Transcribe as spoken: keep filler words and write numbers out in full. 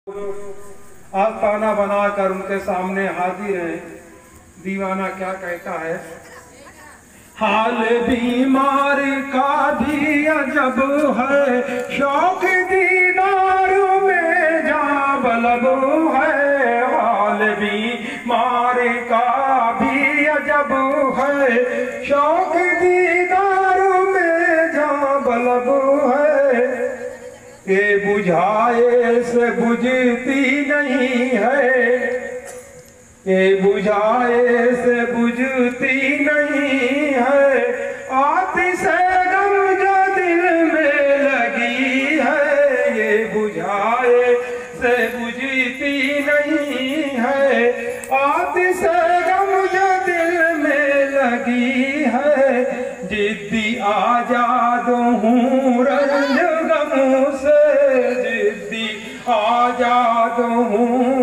आस्ताना बनाकर उनके सामने हाजिर है। दीवाना क्या कहता है? हाल बीमार का भी अजब है, शौक दीदार में जा बलब है। हाल बीमार का भी अजब है, शौक दीदार में जा बलब है। ये बुझाए से बुझती नहीं है, ये बुझाए से बुझती नहीं है। आतिश गम जो दिल में लगी है, ये बुझाए से बुझती नहीं है। आतिश गम जो दिल में लगी है। जिद्दी आजाद हूँ रंज गम से, जिद्दी आजाद हूँ।